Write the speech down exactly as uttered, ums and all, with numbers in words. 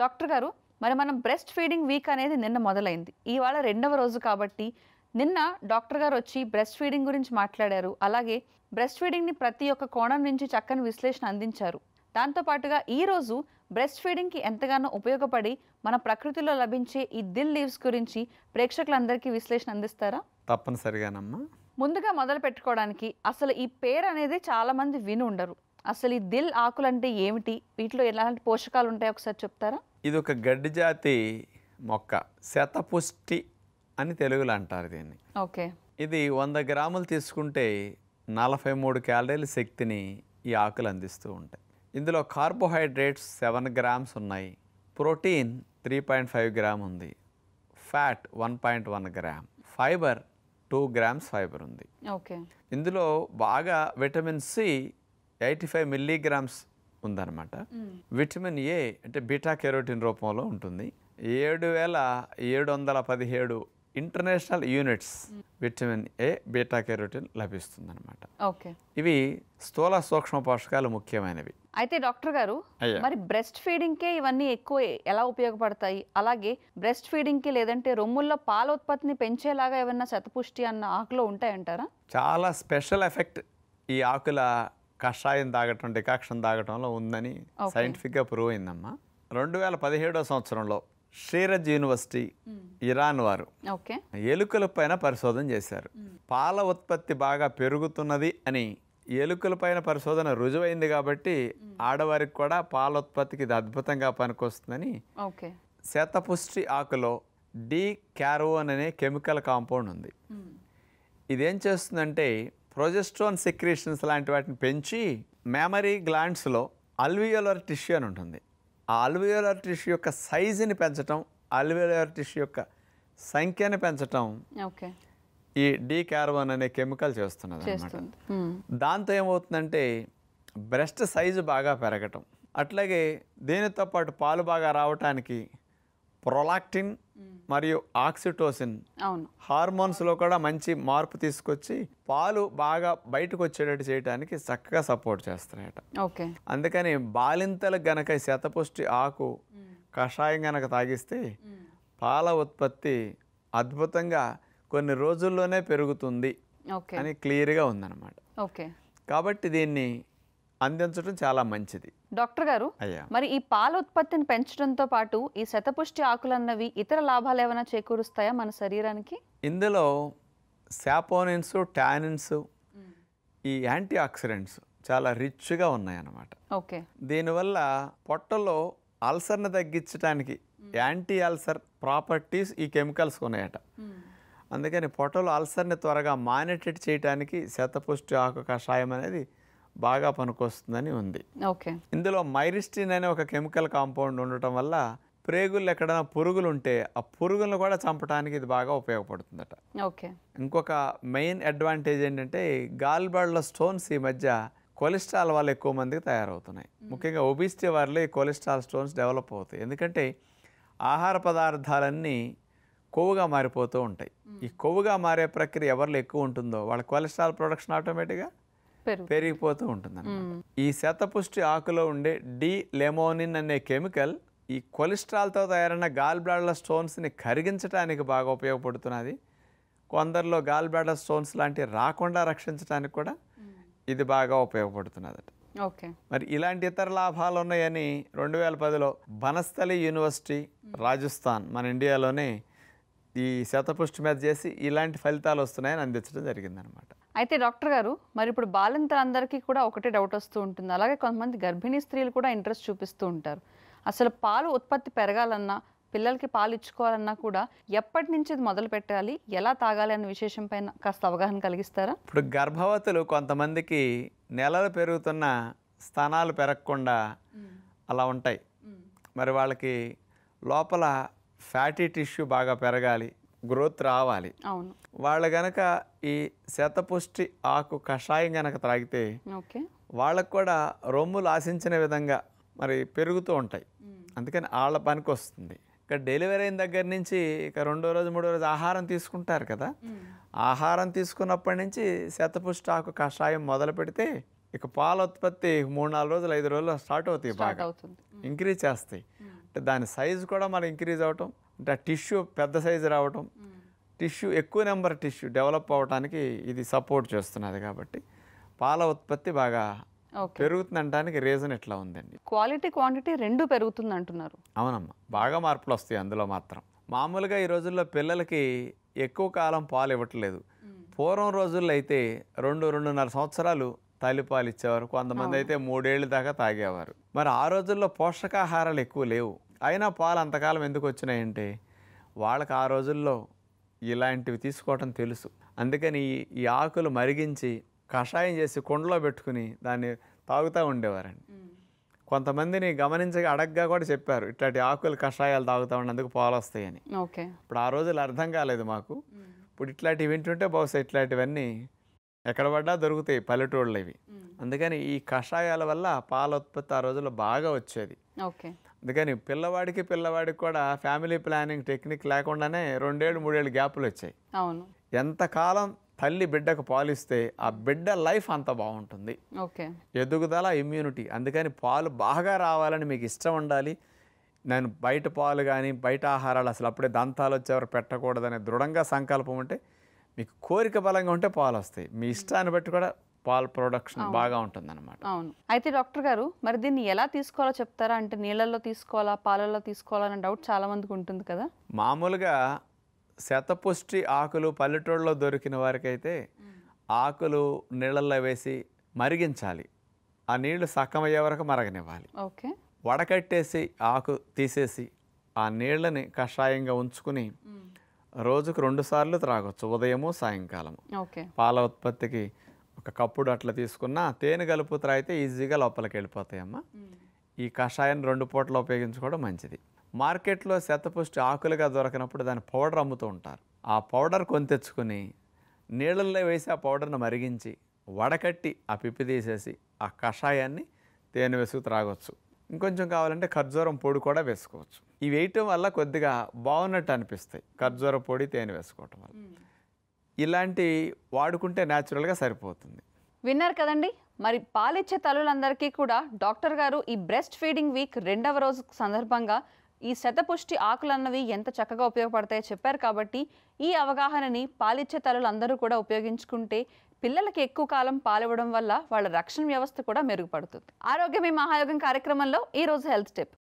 Doctor గారు, మరి మనం బ్రెస్ట్ ఫీడింగ్ వీక్ అనేది నిన్న మొదలైంది. ఇవాళ రెండవ రోజు కాబట్టి నిన్న డాక్టర్ గారు వచ్చి బ్రెస్ట్ ఫీడింగ్ గురించి మాట్లాడారు. అలాగే బ్రెస్ట్ ఫీడింగ్ని ప్రతి ఒక్క కోణం నుంచి చక్కని విశ్లేషణ అందించారు. దాంతోపాటుగా ఈరోజు బ్రెస్ట్ ఫీడింగ్కి ఎంతగానో ఉపయోగపడి మన ప్రకృతిలో లభించే ఈ దిల్ లీవ్స్ గురించి ప్రేక్షకులందరికీ విశ్లేషణ అందిస్తారా? తప్పనిసరిగానమ్మా. ముందుగా మొదలు పెట్టుకోవడానికి అసలు ఈ పేరు అనేది చాలామంది విని ఉండరు. అసలు ఈ దిల్ ఆకులు అంటే ఏమిటి, వీటిలో ఎలాంటి పోషకాలు ఉంటాయో ఒకసారి చెప్తారా? ఇది ఒక గడ్డి జాతి మొక్క, శతపుష్టి అని తెలుగులో అంటారు దీన్ని. ఓకే. ఇది వంద గ్రాములు తీసుకుంటే నలభై మూడు క్యాలరీల శక్తిని ఈ ఆకులు అందిస్తూ ఉంటాయి. ఇందులో కార్బోహైడ్రేట్స్ సెవెన్ గ్రామ్స్ ఉన్నాయి, protein three point five gram ఉంది, fat one point one gram, fibre two grams fibre ఉంది. ఓకే. ఇందులో బాగా vitamin C eighty five milligrams ఉందన్నమాట. విటమిన్ ఏ అంటే బీటా కెరోటిన్ రూపంలో ఉంటుంది. ఏడు వేల ఏడు వందల పదిహేడు international units vitamin A beta carotene లభిస్తుంది అనమాట. ఓకే. ఇవి స్థూల సూక్ష్మ పోషకాలు ముఖ్యమైనవి. అయితే డాక్టర్ గారు, మరి బ్రెస్ట్ ఫీడింగ్కే ఇవన్నీ ఎక్కువ ఎలా ఉపయోగపడతాయి? అలాగే బ్రెస్ట్ ఫీడింగ్కి లేదంటే రొమ్ముల్లో పాల ఉత్పత్తిని పెంచేలాగా ఏమన్నా శతపుష్టి అన్న ఆకులో ఉంటాయంటారా? చాలా స్పెషల్ ఎఫెక్ట్ ఈ ఆకుల కషాయం తాగటం, డికాక్షన్ తాగటంలో ఉందని సైంటిఫిక్గా ప్రూవ్ అయిందమ్మా. రెండు వేల పదిహేడో సంవత్సరంలో షీరజ్ యూనివర్సిటీ ఇరాన్ వారు ఎలుకల పైన పరిశోధన చేశారు. పాల ఉత్పత్తి బాగా పెరుగుతున్నది అని ఎలుకల పైన పరిశోధన రుజువైంది కాబట్టి ఆడవారికి కూడా పాల ఉత్పత్తికి ఇది అద్భుతంగా పనికొస్తుందని శతపుష్టి ఆకులో డి క్యారోన్ అనే కెమికల్ కాంపౌండ్ ఉంది. ఇదేం చేస్తుందంటే ప్రొజెస్ట్రాన్ సెక్రీషన్స్ లాంటి వాటిని పెంచి మెమరీ గ్లాండ్స్లో అల్వియోలర్ టిష్యూ అని ఉంటుంది. ఆ అల్వియోలర్ టిష్యూ యొక్క సైజుని పెంచటం, అల్వియోలర్ టిష్యూ యొక్క సంఖ్యని పెంచటం ఈ డి క్యార్బన్ అనే కెమికల్ చేస్తున్నది అన్నమాట. దాంతో ఏమవుతుందంటే బ్రెస్ట్ సైజు బాగా పెరగటం, అట్లాగే దీనితో పాటు పాలు బాగా రావటానికి ప్రొలాక్టిన్ మరియు ఆక్సిటోసిన్ హార్మోన్స్లో కూడా మంచి మార్పు తీసుకొచ్చి పాలు బాగా బయటకు వచ్చేటట్టు చేయడానికి చక్కగా సపోర్ట్ చేస్తున్నాయట. అందుకని బాలింతలకు గనక శతపుష్టి ఆకు కషాయం గనక తాగిస్తే పాల ఉత్పత్తి అద్భుతంగా కొన్ని రోజుల్లోనే పెరుగుతుంది అని క్లియర్గా ఉందన్నమాట. కాబట్టి దీన్ని అందించడం చాలా మంచిది. డాక్టర్ గారు, మరి ఈ పాల ఉత్పత్తిని పెంచడంతో పాటు ఈ శతపుష్టి ఆకులన్నవి ఇతర లాభాలు ఏమైనా చేకూరుస్తాయా మన శరీరానికి? ఇందులో సాపోనిన్స్, టానిన్స్, ఈ యాంటీ ఆక్సిడెంట్స్ చాలా రిచ్గా ఉన్నాయన్నమాట. ఓకే. దీనివల్ల పొట్టలో అల్సర్ని తగ్గించడానికి యాంటీ అల్సర్ ప్రాపర్టీస్ ఈ కెమికల్స్ ఉన్నాయట. అందుకని పొట్టలో అల్సర్ని త్వరగా మానిటర్ చేయడానికి శతపుష్టి ఆకు కషాయం అనేది బాగా పనికొస్తుందని ఉంది. ఇందులో మైరిస్టిన్ అనే ఒక కెమికల్ కాంపౌండ్ ఉండటం వల్ల ప్రేగులు ఎక్కడైనా పురుగులు ఉంటే ఆ పురుగులను కూడా చంపడానికి ఇది బాగా ఉపయోగపడుతుందట. ఇంకొక మెయిన్ అడ్వాంటేజ్ ఏంటంటే గాల్ బ్లాడర్ స్టోన్స్ ఈ మధ్య కొలెస్ట్రాల్ వల్ల ఎక్కువ మందికి తయారవుతున్నాయి. ముఖ్యంగా ఒబిసిటీ వారిలో ఈ కొలెస్ట్రాల్ స్టోన్స్ డెవలప్ అవుతాయి. ఎందుకంటే ఆహార పదార్థాలన్నీ కొవ్వుగా మారిపోతూ ఉంటాయి. ఈ కొవ్వుగా మారే ప్రక్రియ ఎవరిలో ఎక్కువ ఉంటుందో వాళ్ళ కొలెస్ట్రాల్ ప్రొడక్షన్ ఆటోమేటిక్గా పెరిగిపోతూ ఉంటుంది. ఈ శతపుష్టి ఆకులో ఉండే డి లెమోనిన్ అనే కెమికల్ ఈ కొలెస్ట్రాల్తో తయారైన గాల్ బ్లాడర్ స్టోన్స్ని కరిగించడానికి బాగా ఉపయోగపడుతున్నది. కొందరిలో గాల్ బ్లాడర్ స్టోన్స్ లాంటివి రాకుండా రక్షించడానికి కూడా ఇది బాగా ఉపయోగపడుతున్నదట. మరి ఇలాంటి ఇతర లాభాలు ఉన్నాయని రెండు వేల పదిలో బనస్థలి యూనివర్సిటీ రాజస్థాన్ మన ఇండియాలోనే ఈ శతపుష్టి మీద చేసి ఇలాంటి ఫలితాలు వస్తున్నాయని అందించడం జరిగిందనమాట. అయితే డాక్టర్ గారు, మరి ఇప్పుడు బాలింతలందరికీ కూడా ఒకటే డౌట్ వస్తూ ఉంటుంది. అలాగే కొంతమంది గర్భిణీ స్త్రీలు కూడా ఇంట్రెస్ట్ చూపిస్తూ ఉంటారు. అసలు పాలు ఉత్పత్తి పెరగాలన్నా, పిల్లలకి పాలు ఇచ్చుకోవాలన్నా కూడా ఎప్పటి నుంచి ఇది మొదలు పెట్టాలి, ఎలా తాగాలి అనే విశేషం పైన కాస్త అవగాహన కలిగిస్తారా? ఇప్పుడు గర్భవతులు కొంతమందికి నెలలు పెరుగుతున్న స్థానాలు పెరగకుండా అలా ఉంటాయి. మరి వాళ్ళకి లోపల ఫ్యాటీ టిష్యూ బాగా పెరగాలి, గ్రోత్ రావాలి. వాళ్ళ గనక ఈ శతపుష్టి ఆకు కషాయం గనక త్రాగితే వాళ్ళకు కూడా రొమ్ములు ఆశించిన విధంగా మరి పెరుగుతూ ఉంటాయి. అందుకని వాళ్ళ పనికి వస్తుంది. ఇక డెలివరీ అయిన దగ్గర నుంచి ఇక రెండో రోజు మూడో రోజు ఆహారం తీసుకుంటారు కదా, ఆహారం తీసుకున్నప్పటి నుంచి శతపుష్టి ఆకు కషాయం మొదలు పెడితే ఇక పాల ఉత్పత్తి మూడు నాలుగు రోజులు ఐదు రోజులు స్టార్ట్ అవుతాయి, బాగా ఇంక్రీజ్ చేస్తాయి. అంటే దాని సైజు కూడా మనం ఇంక్రీజ్ అవ్వటం, అంటే ఆ టిష్యూ పెద్ద సైజు రావటం, టిష్యూ ఎక్కువ నెంబర్ టిష్యూ డెవలప్ అవ్వడానికి ఇది సపోర్ట్ చేస్తున్నది. కాబట్టి పాల ఉత్పత్తి బాగా పెరుగుతుంది అనడానికి రీజన్ ఇట్లా ఉందండి. క్వాలిటీ క్వాంటిటీ రెండు పెరుగుతుంది అంటున్నారు. అవునమ్మా, బాగా మార్పులు వస్తాయి అందులో మాత్రం. మామూలుగా ఈ రోజుల్లో పిల్లలకి ఎక్కువ కాలం పాలు ఇవ్వట్లేదు. పూర్వం రోజుల్లో అయితే రెండు రెండున్నర సంవత్సరాలు తల్లిపాలు ఇచ్చేవారు, కొంతమంది అయితే మూడేళ్ళు దాకా తాగేవారు. మరి ఆ రోజుల్లో పోషకాహారాలు ఎక్కువ లేవు, అయినా పాలు అంతకాలం ఎందుకు వచ్చినాయంటే వాళ్ళకి ఆ రోజుల్లో ఇలాంటివి తీసుకోవటం తెలుసు. అందుకని ఈ ఆకులు మరిగించి కషాయం చేసి కుండలో పెట్టుకుని దాన్ని తాగుతూ ఉండేవారండి. కొంతమందిని గమనించగా అడగ్గా కూడా చెప్పారు, ఇట్లాంటి ఆకులు కషాయాలు తాగుతూ ఉన్నందుకు పాలు వస్తాయని. ఓకే, ఇప్పుడు ఆ రోజులు అర్థం కాలేదు మాకు. ఇప్పుడు ఇట్లాంటివి వింటుంటే బహుశా ఇట్లాంటివన్నీ ఎక్కడ పడ్డా దొరుకుతాయి పల్లెటూళ్ళు ఇవి. అందుకని ఈ కషాయాల వల్ల పాల ఉత్పత్తి ఆ రోజుల్లో బాగా వచ్చేది. ఓకే, అందుకని పిల్లవాడికి పిల్లవాడికి కూడా ఫ్యామిలీ ప్లానింగ్ టెక్నిక్ లేకుండానే రెండేళ్ళు మూడేళ్ళు గ్యాపులు వచ్చాయి. అవును, ఎంతకాలం తల్లి బిడ్డకు పాలిస్తే ఆ బిడ్డ లైఫ్ అంత బాగుంటుంది. ఓకే, ఎదుగుదల, ఇమ్యూనిటీ. అందుకని పాలు బాగా రావాలని మీకు ఇష్టం ఉండాలి. నేను బయట పాలు కానీ బయట ఆహారాలు అసలు అప్పుడే దంతాలు వచ్చేవారు పెట్టకూడదనే దృఢంగా సంకల్పం ఉంటే, మీకు కోరిక బలంగా ఉంటే పాలు వస్తాయి. మీ ఇష్టాన్ని బట్టి కూడా పాల ప్రొడక్షన్ బాగా ఉంటుంది అన్నమాట. అవును. అయితే డాక్టర్ గారు, మరి దీన్ని ఎలా తీసుకోవాలో చెప్తారా? అంటే నీళ్ళల్లో తీసుకోవాలా, పాలల్లో తీసుకోవాలన్న డౌట్ చాలా మందికి ఉంటుంది కదా. మామూలుగా శతపుష్టి ఆకులు పల్లెటూళ్ళలో దొరికిన వారికైతే ఆకులు నీళ్ళల్లో వేసి మరిగించాలి. ఆ నీళ్లు సక్కమయ్యే వరకు మరగనివ్వాలి. ఓకే, వడకట్టేసి ఆకు తీసేసి ఆ నీళ్ళని కషాయంగా ఉంచుకుని రోజుకు రెండు సార్లు త్రాగొచ్చు, ఉదయము సాయంకాలము. ఓకే, పాల ఉత్పత్తికి ఒక కప్పుడు అట్లా తీసుకున్నా తేనె కలుపు త్రాగితే ఈజీగా లోపలికి వెళ్ళిపోతాయమ్మా. ఈ కషాయాన్ని రెండు పూటలు ఉపయోగించుకోవడం మంచిది. మార్కెట్లో శతపుష్టి ఆకులుగా దొరకనప్పుడు దాని పౌడర్ అమ్ముతూ ఉంటారు. ఆ పౌడర్ కొని తెచ్చుకొని నీళ్ళల్లో వేసి ఆ పౌడర్ని మరిగించి వడకట్టి ఆ పిప్పి తీసేసి ఆ కషాయాన్ని తేనె వేసుకు త్రాగొచ్చు. ఇంకొంచెం కావాలంటే ఖర్జూరం పొడి కూడా వేసుకోవచ్చు. ఇవి వేయటం వల్ల కొద్దిగా బాగున్నట్టు అనిపిస్తాయి, ఖర్జూర పొడి తేనె వేసుకోవటం వల్ల. ఇలాంటి వాడుకుంటే న్యాచురల్గా సరిపోతుంది. విన్నారు కదండి. మరి పాలిచ్చే తల్లులందరికీ కూడా డాక్టర్ గారు ఈ బ్రెస్ట్ ఫీడింగ్ వీక్ రెండవ రోజు సందర్భంగా ఈ శతపుష్టి ఆకులన్నవి ఎంత చక్కగా ఉపయోగపడతాయో చెప్పారు. కాబట్టి ఈ అవగాహనని పాలిచ్చే తల్లులందరూ కూడా ఉపయోగించుకుంటే పిల్లలకి ఎక్కువ కాలం పాలివ్వడం వల్ల వాళ్ళ రక్షణ వ్యవస్థ కూడా మెరుగుపడుతుంది. ఆరోగ్యమే మహాయోగం కార్యక్రమంలో ఈ రోజు హెల్త్ టిప్.